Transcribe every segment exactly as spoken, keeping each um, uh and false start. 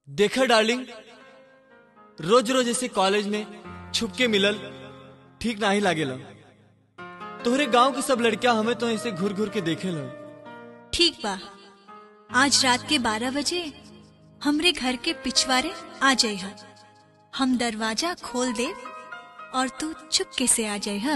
देखा डार्लिंग, रोज रोज ऐसे कॉलेज में छुप के मिलल ठीक ना ही लागेला। तोहरे गांव की सब लड़कियां हमें तो ऐसे घूर घूर के देखे लो। ठीक बा, आज रात के बारह बजे हमरे घर के पिछवारे आ जाइहा। हम दरवाजा खोल दे और तू चुपके से आ जाइहा।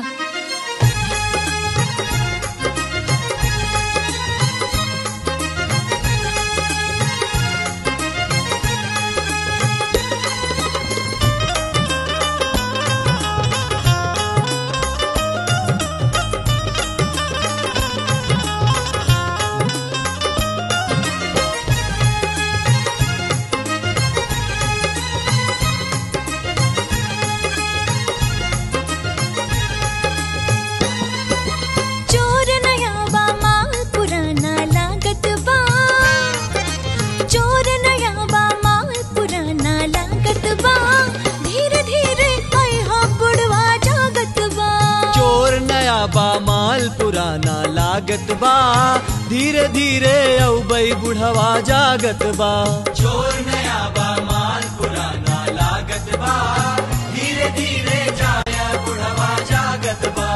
माल पुराना लागत बा, धीरे धीरे औबई बुढ़वा जागत बा। चोर नया बा माल पुराना लागत बा, धीरे धीरे जाया बुढ़वा जागत बा।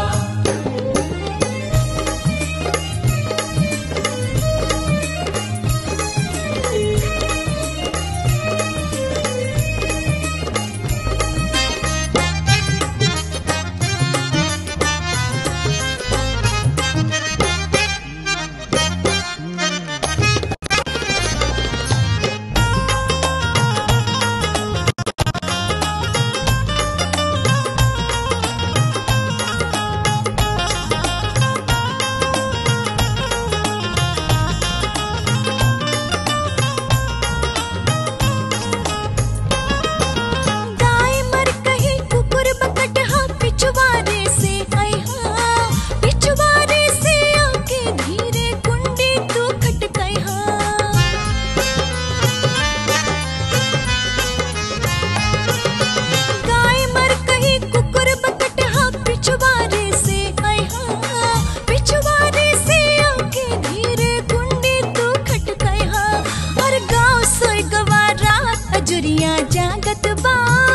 जागत बा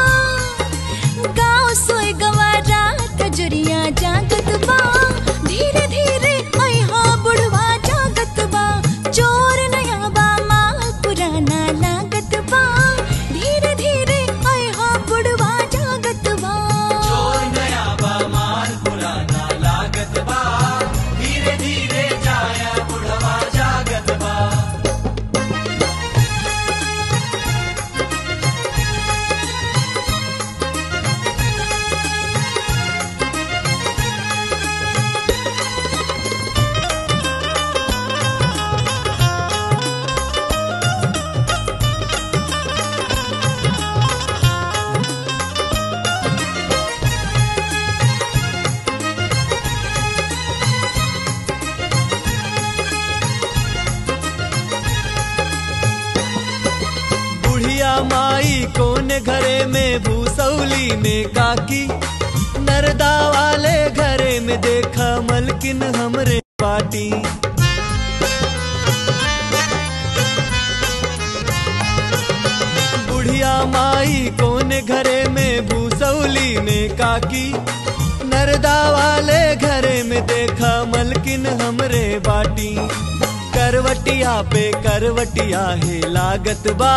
गाँव सोए गवारा कजरिया जागत बा, धीरे धीरे अइहा बुढ़वा जागत बा। चोर नया बा माल पुराना लागत बा, धीरे धीरे अइहा बुढ़वा जागत बा। चोर नया बा माल पुराना लागत बा, धीरे धीरे जाया बुढ़वा जागत बा। माई कौन घरे में भूसौली में काकी, नरदा वाले घरे में देखा मलकिन हमरे पाटी। बुढ़िया माई कौन घरे में भूसौली में काकी, नरदा वाले घरे में देखा मलकिन हमरे बाटी। करवटिया पे करवटिया है लागत बा,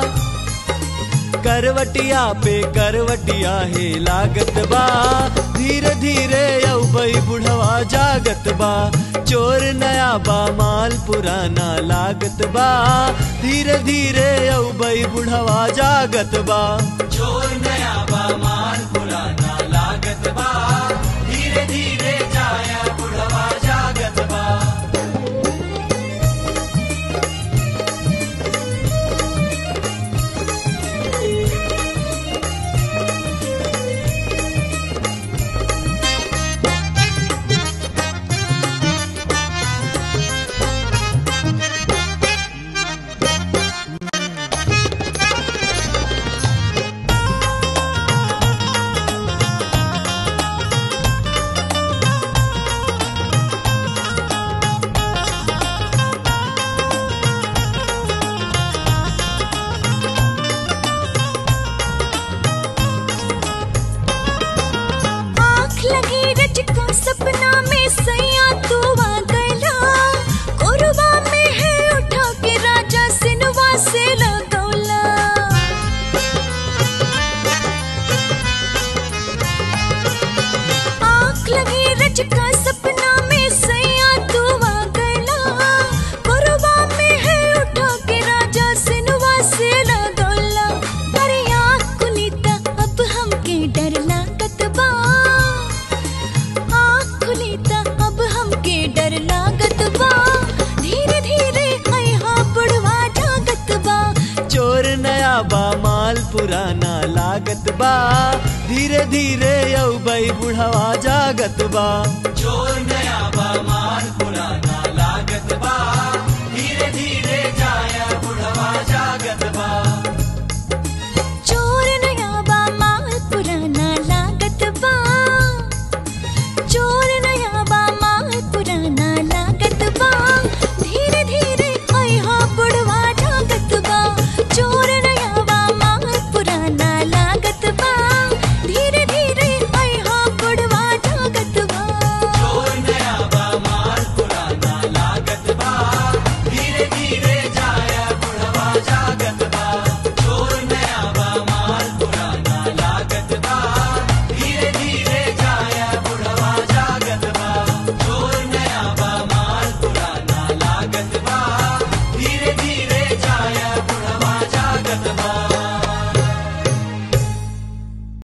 करवटिया पे करवटिया है लागत बा, धीरे धीरे औबई बुढ़वा जागत बा। चोर नया बा माल पुराना लागत बा, धीरे धीरे औबई बुढ़वा जागत बा। चोर नया बा माल पुराना लागत बा, धीरे धीरे जाया बुढ़वा जागत बा। बा माल पुराना लागत बा धीरे धीरे अउबई बुढ़वा जागत बा चोर नया बा माल पुराना लागत बा धीरे धीरे जाया बुढ़वा जागत बा।